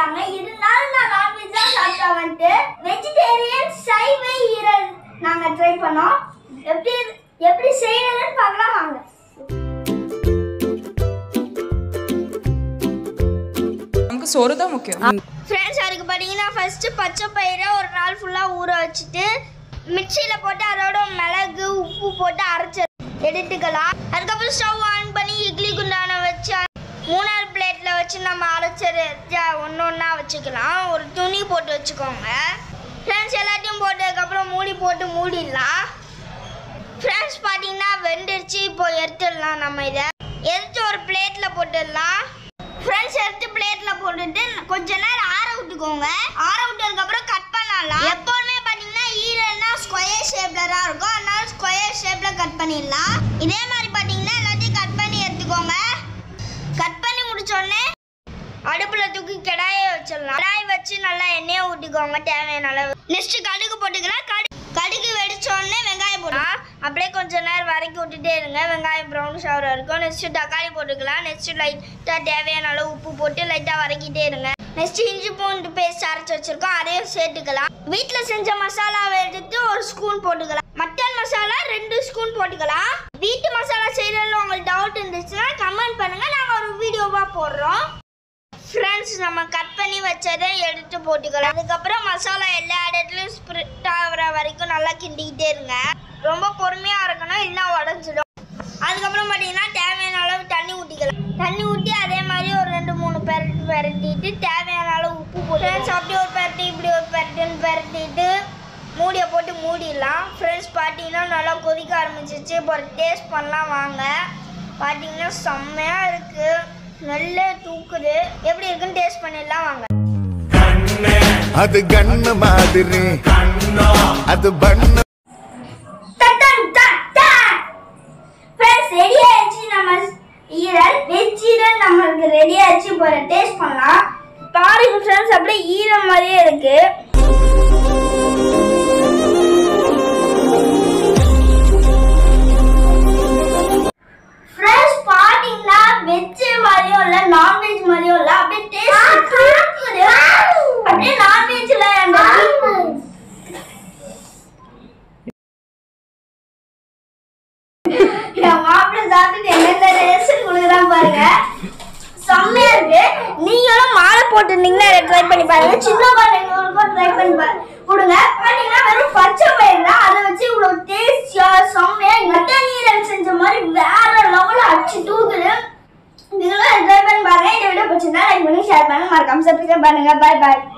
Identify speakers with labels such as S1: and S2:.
S1: கேட்டாங்க. இருந்தாலும் நான் நான்வெஜ் தான் சாப்பிட்டா வந்துட்டு வெஜிடேரியன் சைவ ஈரல் நாங்க ட்ரை பண்ணோம். எப்படி செய்யறதுன்னு பார்க்கலாம் வாங்க.
S2: நமக்கு சோறு தான் முக்கியம்.
S1: ஃப்ரெண்ட்ஸ், அதுக்கு பார்த்தீங்கன்னா ஃபர்ஸ்ட் பச்சை பயிரை ஒரு நாள் ஃபுல்லாக ஊற வச்சுட்டு மிக்சியில் போட்டு அதோட மிளகு உப்பு போட்டு அரைச்சி எடுத்துக்கலாம். அதுக்கப்புறம் ஸ்டவ் ஆன் பண்ணி இட்லி குண்டான வச்சு 3 பிளேட்டில் வச்சு நம்ம அரைச்சது ஒன்று ஒன்றா வச்சுக்கலாம். ஒரு துணி போட்டு வச்சுக்கோங்க. ஃப்ரெண்ட்ஸ், எல்லாத்தையும் போட்டதுக்கப்புறம் மூடி போட்டு மூடிடலாம். ஃப்ரெண்ட்ஸ், பார்த்தீங்கன்னா வெந்துருச்சு. இப்போ எடுத்துடலாம். நம்ம இதை எடுத்து ஒரு பிளேட்டில் போட்டுடலாம். ஃப்ரெண்ட்ஸ், எடுத்து பிளேட்டில் போட்டுட்டு கொஞ்ச நேரம் ஆற விட்டுக்கோங்க. ஆற விட்டதுக்கப்புறம் கட் பண்ணலாம். எப்போதுமே பார்த்தீங்கன்னா ஈரல்னா ஸ்கொயர் ஷேப்பில் தான் இருக்கும். அதனால ஸ்கொயர் ஷேப்பில் கட் பண்ணிடலாம். இதே மாதிரி பார்த்தீங்கன்னா எல்லாத்தையும் கட் பண்ணி எடுத்துக்கோங்க. கட் பண்ணி முடிச்சோடனே அடுப்பில் தூக்கி கடாயை வச்சிடலாம். கடாயை வச்சு நல்லா எண்ணெயை ஊற்றிக்கோங்க தேவையான அளவு. நெக்ஸ்ட் கடுகு போட்டுக்கலாம். கடுகு வெடிச்சோடனே வெங்காயம் போடலாம். அப்படியே கொஞ்சம் நேரம் வதக்கி விட்டுட்டே இருங்க. வெங்காயம் ப்ரௌனிஷ் ஆகிற இருக்கும். நெக்ஸ்ட் தக்காளி போட்டுக்கலாம். நெக்ஸ்ட் லைட்டாக தேவையான அளவு உப்பு போட்டு லைட்டாக வதக்கிட்டே இருங்க. நெக்ஸ்ட் இஞ்சி பூண்டு பேஸ்ட் அரைச்சி வச்சிருக்கோம், அதையும் சேர்த்துக்கலாம். வீட்டில் செஞ்ச மசாலாவை எடுத்து ஒரு ஸ்பூன் போட்டுக்கலாம். மட்டன் மசாலா 2 ஸ்பூன் போட்டுக்கலாம். வீட்டு மசாலா செய்யறதுல உங்களுக்கு டவுட் இருந்துச்சுன்னா கமெண்ட் பண்ணுங்க, நாங்கள் ஒரு வீடியோவாக போடுறோம். ஃப்ரெண்ட்ஸ், நம்ம கட் பண்ணி வச்சதை எடுத்து போட்டுக்கலாம். அதுக்கப்புறம் மசாலா எல்லா இடத்துலையும் ஸ்ப்ரெட் ஆகிற வரைக்கும் நல்லா கிண்டிக்கிட்டே இருங்க. ரொம்ப பொறுமையாக இருக்கணும், இல்லைன்னா உடஞ்சிடும். அதுக்கப்புறம் பார்த்தீங்கன்னா தேவையான அளவு தண்ணி ஊற்றிக்கலாம். தண்ணி ஊற்றி அதே மாதிரி ஒரு 2-3 பெரட்டிட்டு தேவையான அளவு உப்பு போட்டு அப்படி ஒரு பெரட்டி இப்படி ஒரு பெரட்டிட்டு மூடியை போட்டு மூடிடலாம். ஃப்ரெண்ட்ஸ், பார்த்தீங்கன்னா நல்லா கொதிக்க ஆரம்பிச்சிச்சு. இப்போ ஒரு டேஸ்ட் பண்ணலாம் வாங்க. பார்த்தீங்கன்னா செம்மையாக இருக்குது, நல்ல தூக்குது. எப்படி இருக்குன்னு டேஸ்ட் பண்ணிடலாம் வாங்க.
S3: அது கண்ணு மாதிரி அது பண்ணு.
S1: ஃப்ரெண்ட்ஸ், ரெடி ஆயிடுச்சு. நம்ம ஈரல் வெஜ் ஈரல் நம்மளுக்கு ரெடி ஆயிடுச்சு. இப்போ டேஸ்ட் பண்ணலாம். பாருங்க ஃப்ரெண்ட்ஸ், அப்படியே ஈரல் மாதிரியே இருக்கு. ஃப்ரெண்ட்ஸ், பாத்தீங்கன்னா வெஜ் மாதிரியும் இல்ல நான்வெஜ் மாதிரியும் இல்ல, அப்படியே டேஸ்ட் இருக்குது. அப்படியே நான்வெஜ்ல அந்த மாப்பிள்ளை சாப்பிட்டு என்னென்ன டேஸ்ட் கொடுக்குறான் பாருங்க, செம்மையா இருக்கு. நீங்களும் மாலை போட்டுருந்தீங்கன்னா அதை ட்ரை பண்ணி பாருங்க. சின்ன குழந்தைங்களுக்கும் ட்ரை பண்ணி கொடுங்க. பாத்தீங்கன்னா வெறும் பச்சை பயிர் தான், அதை வச்சு இவ்வளவு டேஸ்டியா செம்மையா மட்டன் ஈரல் செஞ்ச மாதிரி வேற லெவலில் அடிச்சு தூக்குது. நீங்களும் ட்ரை பண்ணி பாருங்க. இந்த வீடியோ பிடிச்சிருந்தா லைக் பண்ணி ஷேர் பண்ணுங்க, மறக்காம சப்ஸ்கிரைப் பண்ணுங்க. பாய் பாய்.